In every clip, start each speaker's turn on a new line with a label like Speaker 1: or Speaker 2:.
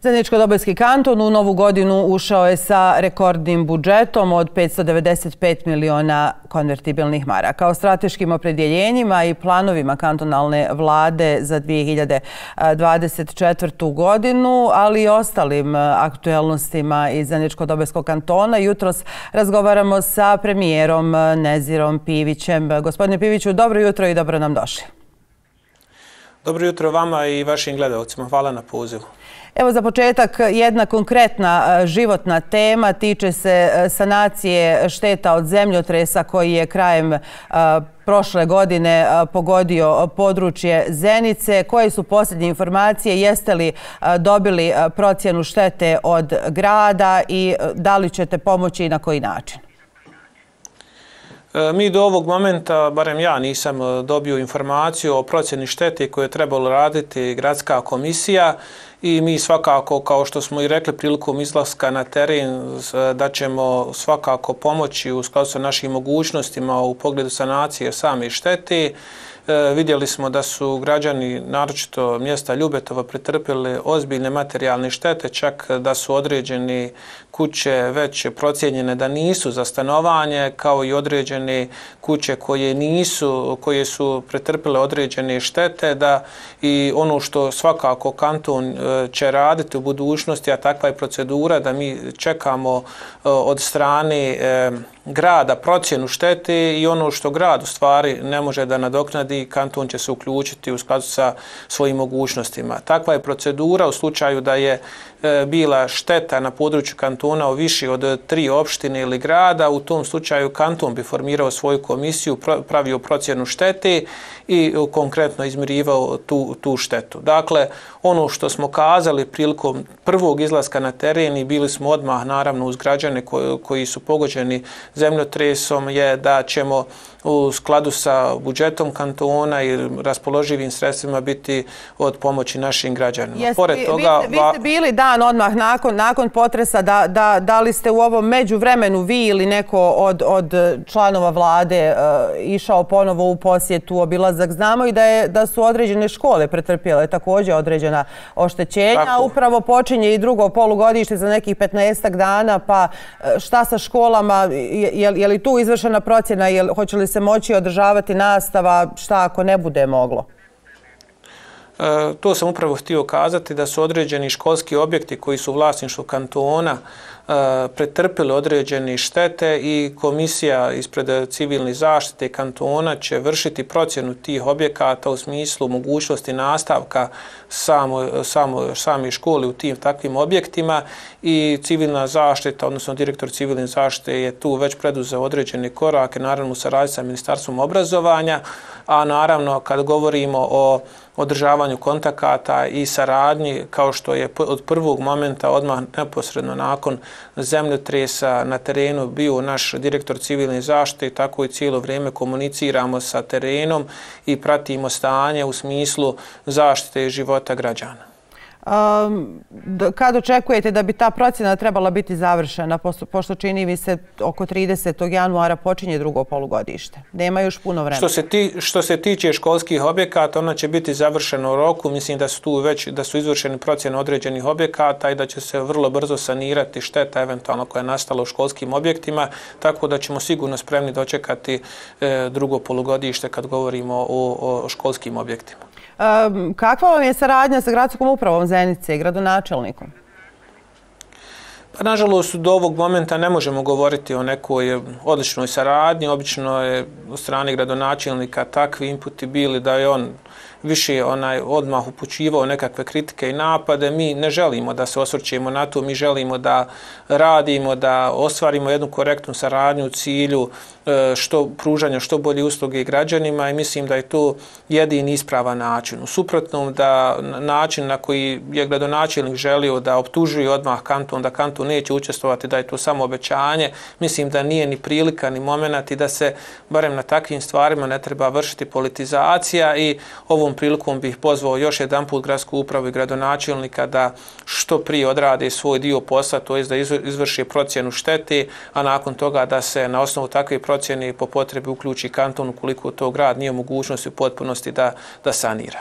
Speaker 1: Zeničko-Dobojski kanton u novu godinu ušao je sa rekordnim budžetom od 595 miliona konvertibilnih maraka. O strateškim opredjeljenjima i planovima kantonalne vlade za 2024. godinu, ali i ostalim aktuelnostima iz Zeničko-Dobojskog kantona, jutros razgovaramo sa premijerom Nezirom Pivićem. Gospodine Piviću, dobro jutro i dobro nam došli.
Speaker 2: Dobro jutro vama i vašim gledalcima. Hvala na pozivu.
Speaker 1: Evo za početak jedna konkretna životna tema tiče se sanacije šteta od zemljotresa koji je krajem prošle godine pogodio područje Zenice. Koje su posljednje informacije? Jeste li dobili procjenu štete od grada i da li ćete pomoći i na koji način?
Speaker 2: Mi do ovog momenta, barem ja, nisam dobio informaciju o procjeni štete koju je trebalo raditi gradska komisija i mi svakako, kao što smo i rekli prilikom izlaska na teren, da ćemo svakako pomoći u skladu sa našim mogućnostima u pogledu sanacije same štete. Vidjeli smo da su građani, naročito mjesta Ljubetova, pretrpjeli ozbiljne materijalne štete, čak da su određene kuće već procijenjene da nisu za stanovanje, kao i određene kuće koje su pretrpjele određene štete, da i ono što svakako kanton će raditi u budućnosti, a takva je procedura da mi čekamo od strane grada procjenu štete i ono što grad u stvari ne može da nadoknadi, kanton će se uključiti u skladu sa svojim mogućnostima. Takva je procedura u slučaju da je bila šteta na području kantona u više od 3 opštine ili grada. U tom slučaju kanton bi formirao svoju komisiju, pravio procjenu štete i konkretno izmirivao tu štetu. Dakle, ono što smo kazali prilikom prvog izlaska na teren i bili smo odmah naravno uz građane koji su pogođeni zemljotresom je da ćemo u skladu sa budžetom kantona i raspoloživim sredstvima biti od pomoći našim građanima.
Speaker 1: Pored toga, vi ste bili dan odmah nakon potresa, da li ste u ovom međuvremenu vi ili neko od članova vlade išao ponovo u posjetu, obilazak? Znamo i da su određene škole pretrpjele također određena oštećenja. Tako. Upravo počinje i drugo polugodište za nekih 15 dana, pa šta sa školama? Je li tu izvršena procjena? Hoće li se moći održavati nastava? Šta ako ne bude moglo?
Speaker 2: To sam upravo htio kazati da su određeni školski objekti koji su u vlasništvu kantona pretrpili određene štete i komisija ispred civilne zaštite kantona će vršiti procjenu tih objekata u smislu mogućnosti nastavka same škole u tim takvim objektima i civilna zaštita, odnosno direktor civilne zaštite je tu već preduzeo određene korake, naravno u saradnji sa Ministarstvom obrazovanja, a naravno kad govorimo o održavanju kontakata i saradnji, kao što je od prvog momenta odmah neposredno nakon zemljotresa na terenu bio naš direktor civilne zaštite, tako i cijelo vrijeme komuniciramo sa terenom i pratimo stanje u smislu zaštite života građana.
Speaker 1: Kad očekujete da bi ta procjena trebala biti završena, pošto čini mi se oko 30. januara počinje drugo polugodište? Nema još puno vremena.
Speaker 2: Što se tiče školskih objekata, ona će biti završena u roku. Mislim da su tu već izvršeni procjene određenih objekata i da će se vrlo brzo sanirati šteta eventualno koja je nastala u školskim objektima, tako da ćemo sigurno spremni dočekati drugo polugodište kad govorimo o školskim objektima.
Speaker 1: Kakva vam je saradnja sa gradskom upravom Zenice i gradonačelnikom?
Speaker 2: Pa, nažalost, do ovog momenta ne možemo govoriti o nekoj odličnoj saradnji. Obično je od strane gradonačelnika takvi inputi bili da je on više odmah upućivao nekakve kritike i napade. Mi ne želimo da se osvrćemo na to, mi želimo da radimo, da ostvarimo jednu korektnu saradnju u cilju pružanja što bolje usluge građanima i mislim da je to jedini ispravan način. U suprotnom, da način na koji je gradonačelnik želio da optužuje odmah kanton, da kanton neće učestvovati, da je to samo obećanje, mislim da nije ni prilika ni moment i da se barem na takvim stvarima ne treba vršiti politizacija i ovom prilikom bih pozvao još jedanput gradsku upravu i gradonačelnika da što prije odrade svoj dio posla, to je da izvrši procjenu štete, a nakon toga da se na osnovu takve procjene po potrebi uključi kanton ukoliko to grad nije u mogućnosti u potpunosti da sanira.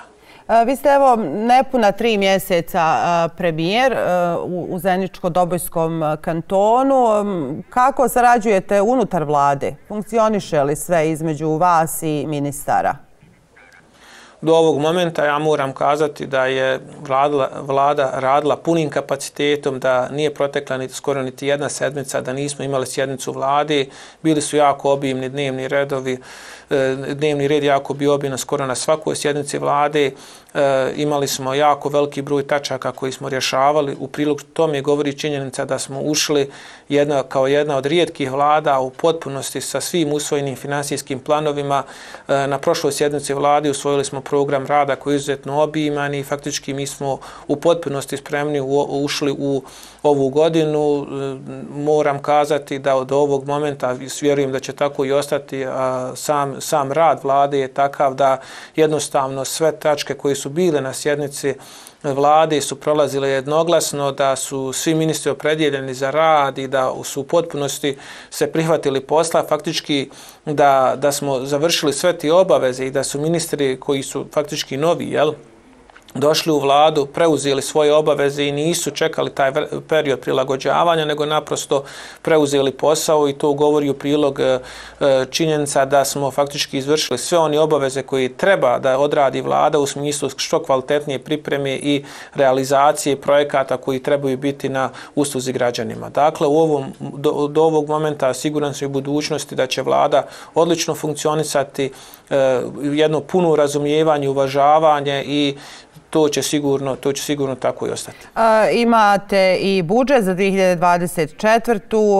Speaker 1: Vi ste evo nepuna 3 mjeseca premijer u Zeničko-Dobojskom kantonu. Kako sarađujete unutar vlade? Funkcioniše li sve između vas i ministara?
Speaker 2: Do ovog momenta ja moram kazati da je vlada radila punim kapacitetom, da nije protekla skoro niti jedna sedmica, da nismo imali sjednicu vlade. Bili su jako obimni dnevni redovi, dnevni red jako bio obiman skoro na svakoj sjednici vlade. Imali smo jako veliki broj tačaka koji smo rješavali. U prilog tome govori činjenica da smo ušli kao jedna od rijetkih vlada u potpunosti sa svim usvojenim finansijskim planovima. Na prošloj sjednici vlade usvojili smo program rada koji je izuzetno obiman i faktički mi smo u potpunosti spremni ušli u ovu godinu. Moram kazati da od ovog momenta, vjerujem da će tako i ostati, sam rad vlade je takav da jednostavno sve tačke koje su bile na sjednici vlade su prolazile jednoglasno, da su svi ministri opredjeljeni za rad i da su u potpunosti se prihvatili posla, faktički da smo završili sve te obaveze i da su ministri koji su faktički novi, došli u vladu, preuzeli svoje obaveze i nisu čekali taj period prilagođavanja, nego naprosto preuzeli posao i to govori u prilog činjenica da smo faktički izvršili sve one obaveze koje treba da odradi vlada u smislu što kvalitetnije pripreme i realizacije projekata koji trebaju biti na usluzi građanima. Dakle, do ovog momenta siguran sam u budućnosti da će vlada odlično funkcionisati, jedno puno razumijevanje, uvažavanje i to će sigurno tako i ostati.
Speaker 1: Imate i budžet za 2024.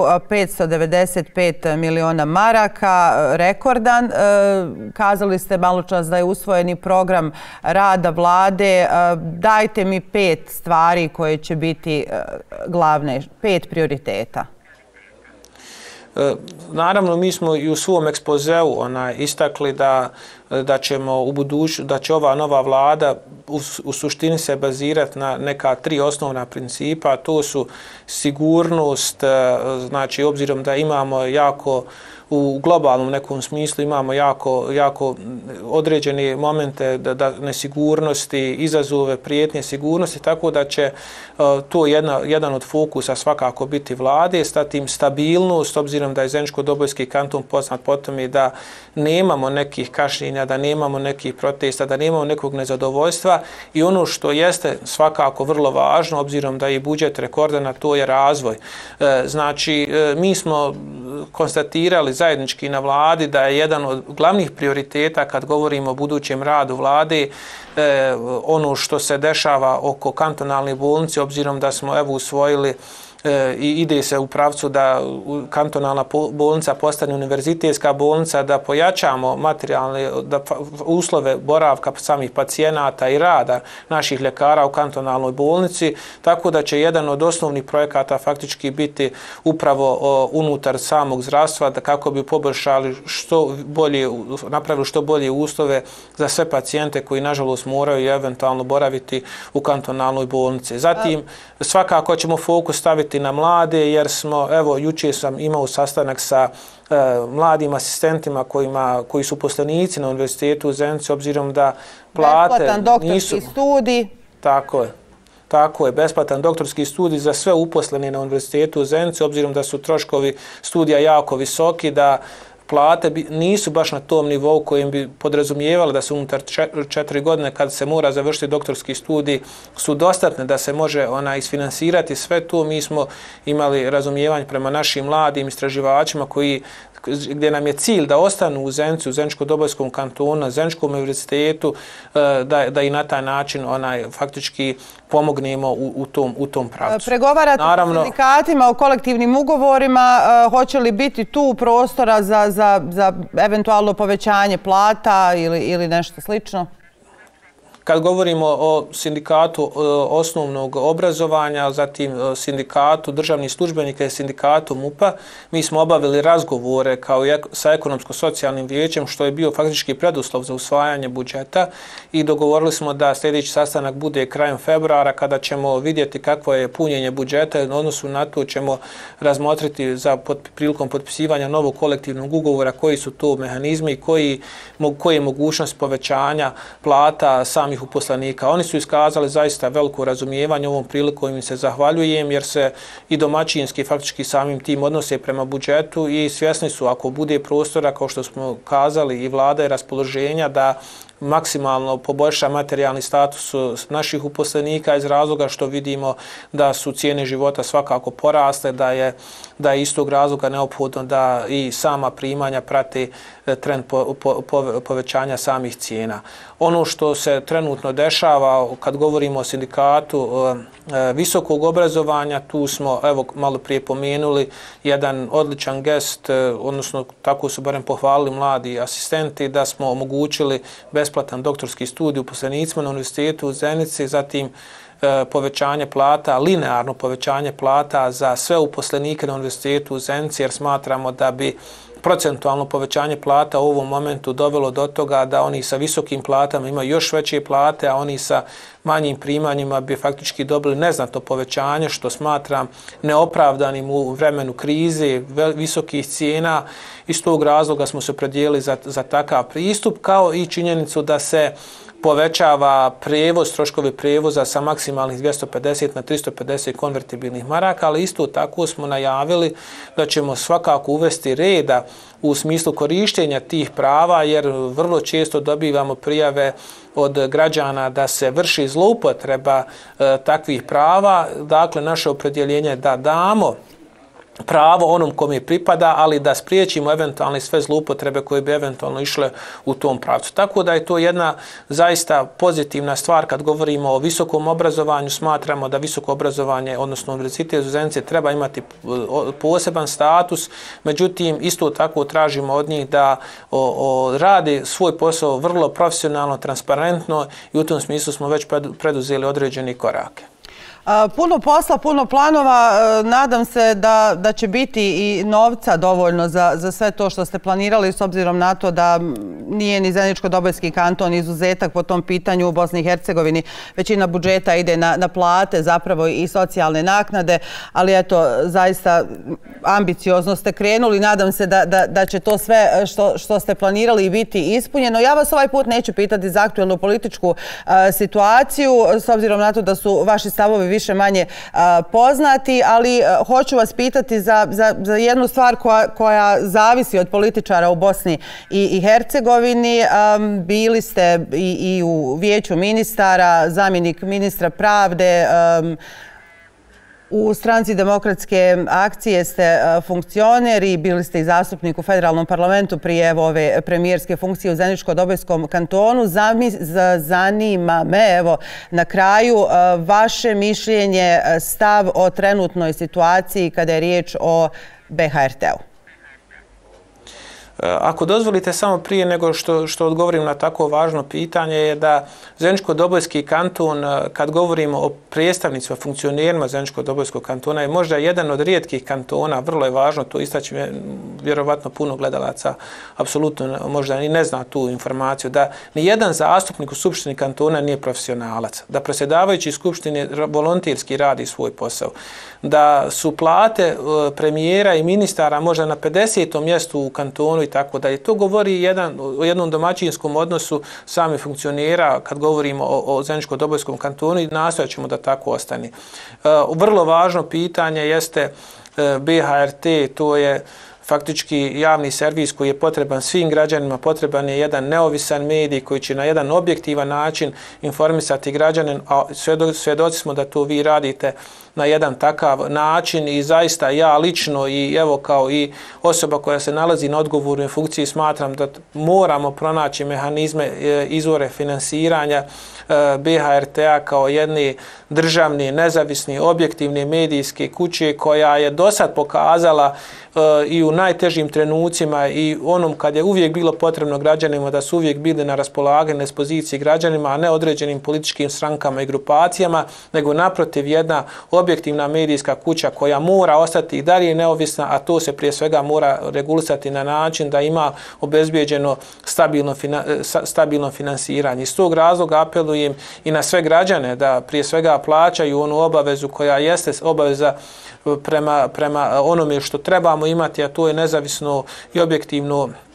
Speaker 1: 595 miliona maraka, rekordan. Kazali ste malo čas da je usvojeni program rada vlade. Dajte mi 5 stvari koje će biti glavne, 5 prioriteta.
Speaker 2: Naravno, mi smo i u svom ekspozeu istakli da ćemo u da će ova nova vlada u suštini se bazirati na neka 3 osnovna principa. To su sigurnost, znači obzirom da imamo jako u globalnom nekom smislu imamo jako određene momente da nesigurnosti, izazove, prijetnje sigurnosti, tako da će to jedan od fokusa svakako biti vlade, zatim stabilnost, obzirom da je Zeničko-Dobojski kanton poznat po tome da nemamo nekih kašnjenja, da nemamo nekih protesta, da nemamo nekog nezadovoljstva i ono što jeste svakako vrlo važno, obzirom da je budžet rekordan, to je razvoj. Znači, mi smo konstatirali zajednički na vladi da je jedan od glavnih prioriteta kad govorimo o budućem radu vlade ono što se dešava oko kantonalne bolnice, obzirom da smo usvojili i ide se u pravcu da kantonalna bolnica postane univerzitetska bolnica, da pojačamo materijalne uslove boravka samih pacijenata i rada naših ljekara u kantonalnoj bolnici, tako da će jedan od osnovnih projekata faktički biti upravo unutar samog zdravstva, da kako bi poboljšali napravili što bolje uslove za sve pacijente koji nažalost moraju eventualno boraviti u kantonalnoj bolnici. Zatim, svakako ćemo fokus staviti na mlade, jer smo, jučer sam imao sastanak sa mladim asistentima koji su uposlenici na Univerzitetu u Zenici, obzirom da plate
Speaker 1: besplatan doktorski studij.
Speaker 2: Tako je, besplatan doktorski studij za sve uposlene na Univerzitetu u Zenici, obzirom da su troškovi studija jako visoki, da plate nisu baš na tom nivou kojim bi podrazumijevali da su unutar 4 godine kad se mora završiti doktorski studij su dostatne da se može isfinansirati sve to. Mi smo imali razumijevanje prema našim mladim istraživačima gdje nam je cilj da ostanu u Zenici, u Zeničko-Dobojskom kantonu, na Zeničkom univerzitetu, da i na taj način faktički pomognemo u tom pravcu.
Speaker 1: Pregovarate s sindikatima o kolektivnim ugovorima, hoće li biti tu prostora za eventualno povećanje plata ili nešto slično?
Speaker 2: Kad govorimo o sindikatu osnovnog obrazovanja, zatim sindikatu državnih službenika i sindikatu MUP-a, mi smo obavili razgovore sa ekonomsko-socijalnim vijećem, što je bio faktički preduslov za usvajanje budžeta i dogovorili smo da sljedeći sastanak bude krajem februara kada ćemo vidjeti kakvo je punjenje budžeta i u odnosu na to ćemo razmotriti prilikom potpisivanja novog kolektivnog ugovora koji su to mehanizmi i koji je mogućnost povećanja plata samih samih uposlenika. Oni su iskazali zaista veliko razumijevanje ovom prilikom, im se zahvaljujem jer se i domaćinski faktički samim tim odnose prema budžetu i svjesni su ako bude prostora, kao što smo kazali, i vlada je raspoloženja da maksimalno poboljša materijalni status naših uposlenika iz razloga što vidimo da su cijene života svakako porasle, da je iz tog razloga neophodno da i sama primanja prati trend povećanja samih cijena. Ono što se trenutno dešava kad govorimo o sindikatu visokog obrazovanja, tu smo, evo, malo prije pomenuli jedan odličan gest, odnosno tako su barem pohvalili mladi asistenti, da smo omogućili besplatan doktorski studij uposlenicima na Univerzitetu u Zenici, zatim povećanje plata, linearno povećanje plata za sve uposlenike na Univerzitetu u Zenici, jer smatramo da bi procentualno povećanje plata u ovom momentu dovelo do toga da oni sa visokim platama imaju još veće plate, a oni sa manjim primanjima bi faktički dobili neznatno povećanje, što smatram neopravdanim u vremenu krize, visokih cijena. Iz tog razloga smo se opredijelili za takav pristup, kao i činjenicu da se povećava prevoz, troškovi prevoza sa maksimalnih 250 na 350 konvertibilnih maraka, ali isto tako smo najavili da ćemo svakako uvesti reda u smislu korištenja tih prava, jer vrlo često dobivamo prijave od građana da se vrši zloupotreba takvih prava. Dakle, naše opredjeljenje je da damo pravo onom kome pripada, ali da spriječimo eventualne sve zloupotrebe koje bi eventualno išle u tom pravcu. Tako da je to jedna zaista pozitivna stvar kad govorimo o visokom obrazovanju. Smatramo da visoko obrazovanje, odnosno Univerzitet u Zenici, treba imati poseban status, međutim isto tako tražimo od njih da rade svoj posao vrlo profesionalno, transparentno i u tom smislu smo već preduzeli određeni korake.
Speaker 1: Puno posla, puno planova. Nadam se da će biti i novca dovoljno za sve to što ste planirali, s obzirom na to da nije ni Zeničko-Dobojski kanton izuzetak po tom pitanju u Bosni i Hercegovini. Većina budžeta ide na plate, zapravo i socijalne naknade, ali eto, zaista ambiciozno ste krenuli. Nadam se da će to sve što ste planirali biti ispunjeno. Ja vas ovaj put neću pitati za aktuelnu političku situaciju, s obzirom na to da su vaši stavovi više manje poznati, ali hoću vas pitati za jednu stvar koja zavisi od političara u Bosni i Hercegovini. Bili ste i u Vijeću ministara, zamjenik ministra pravde, u Stranci demokratske akcije ste funkcioner i bili ste i zastupnik u federalnom parlamentu prije ove premijerske funkcije u Zeničko-Dobojskom kantonu. Zanima me, evo, na kraju, vaše mišljenje, stav o trenutnoj situaciji kada je riječ o BHRT-u.
Speaker 2: Ako dozvolite, samo prije nego što odgovorim na tako važno pitanje, je da Zeničko-Dobojski kanton, kad govorimo o predstavnicima, funkcionerima Zeničko-Dobojskog kantona, je možda jedan od rijetkih kantona, vrlo je važno to istaći, vjerovatno puno gledalaca apsolutno možda i ne zna tu informaciju, da nijedan zastupnik u Skupštini kantona nije profesionalac, da predsjedavajući Skupštine volonterski radi svoj posao, da su plate premijera i ministara možda na 50. mjestu u kantonu i tako da. I to govori o jednom domaćinskom odnosu samih funkcionera kad govorimo o Zeničko-Dobojskom kantonu i nastojat ćemo da tako ostane. Vrlo važno pitanje jeste BHRT, to je faktički javni servis koji je potreban svim građanima, potreban je jedan neovisan medij koji će na jedan objektivan način informisati građane, a svjedoci smo da to vi radite na jedan takav način i zaista ja lično i evo kao i osoba koja se nalazi na odgovornoj funkciji smatram da moramo pronaći mehanizme, izvore finansiranja BHRT-a kao jedne državne, nezavisne, objektivne medijske kuće koja je do sad pokazala i u najtežim trenucima i onom kad je uvijek bilo potrebno građanima da su uvijek bili na raspolaganju s pozicije građanima, a ne određenim političkim strankama i grupacijama, nego naprotiv jedna objektivna medijska kuća koja mora ostati i dalje neovisna, a to se prije svega mora regulisati na način da ima obezbijeđeno stabilno finansiranje. Iz tog razloga apelujem i na sve građane da prije svega plaćaju onu obavezu koja jeste obaveza prema onome što trebamo imati, a to je nezavisno i objektivno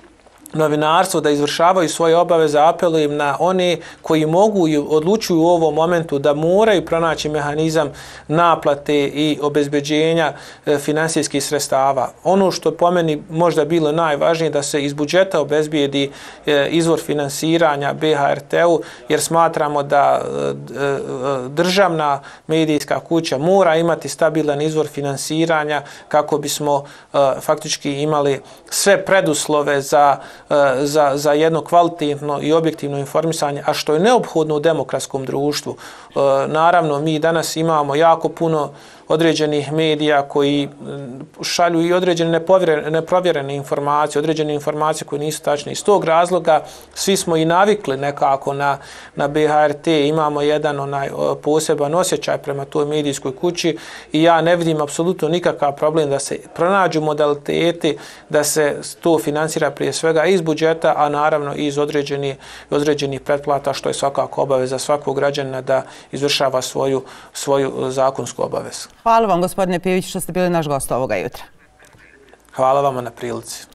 Speaker 2: novinarstvo da izvršavaju svoje obaveze, apelujem na one koji mogu i odlučuju u ovom momentu da moraju pronaći mehanizam naplate i obezbeđenja finansijskih sredstava. Ono što po meni možda bilo najvažnije da se iz budžeta obezbijedi izvor finansiranja BHRT-u, jer smatramo da državna medijska kuća mora imati stabilan izvor finansiranja kako bismo faktički imali sve preduslove za jedno kvalitetno i objektivno informisanje, a što je neophodno u demokratskom društvu. Naravno, mi danas imamo jako puno određenih medija koji šalju i određene neprovjerene informacije, određene informacije koje nisu tačne. Iz tog razloga svi smo i navikli nekako na BHRT, imamo jedan poseban osjećaj prema toj medijskoj kući i ja ne vidim apsolutno nikakav problem da se pronađu modaliteti da se to finansira prije svega iz budžeta, a naravno i iz određenih pretplata, što je svakako obaveza svakog građanina da izvršava svoju zakonsku obavezu.
Speaker 1: Hvala vam, gospodine Pijević, što ste bili naš gost ovoga jutra.
Speaker 2: Hvala vama na prilici.